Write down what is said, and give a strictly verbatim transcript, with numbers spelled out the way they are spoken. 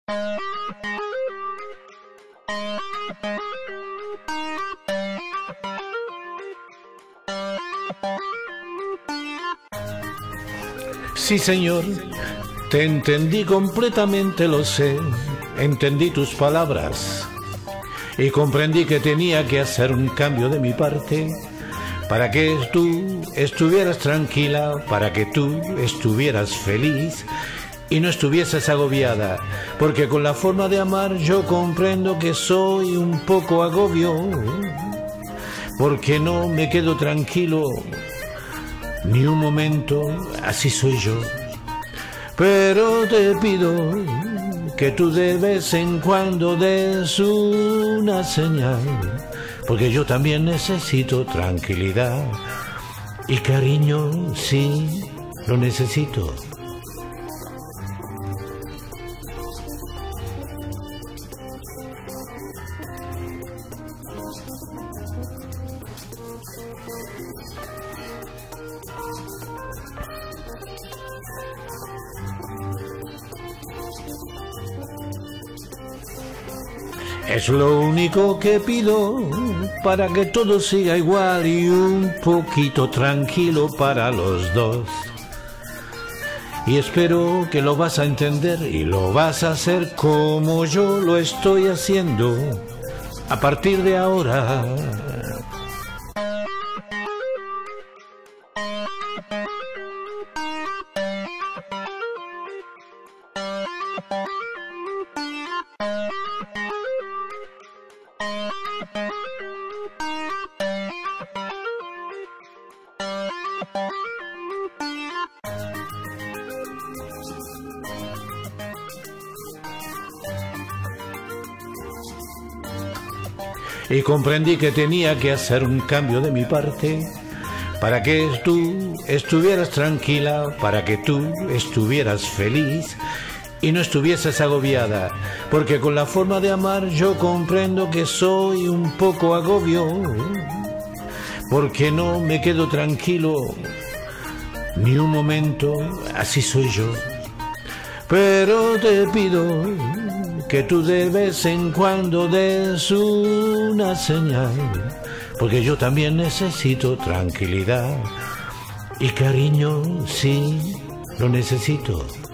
Sí, señor, te entendí completamente, lo sé. Entendí tus palabras y comprendí que tenía que hacer un cambio de mi parte para que tú estuvieras tranquila, para que tú estuvieras feliz y no estuvieses agobiada, porque con la forma de amar yo comprendo que soy un poco agobio, porque no me quedo tranquilo ni un momento, así soy yo. Pero te pido que tú de vez en cuando des una señal, porque yo también necesito tranquilidad y cariño, sí, lo necesito. Es lo único que pido para que todo siga igual y un poquito tranquilo para los dos. Y espero que lo vas a entender y lo vas a hacer como yo lo estoy haciendo a partir de ahora. Y comprendí que tenía que hacer un cambio de mi parte para que tú estuvieras tranquila, para que tú estuvieras feliz y no estuvieses agobiada, porque con la forma de amar yo comprendo que soy un poco agobio, porque no me quedo tranquilo ni un momento, así soy yo. Pero te pido que tú de vez en cuando des una señal, porque yo también necesito tranquilidad y cariño, sí, lo necesito.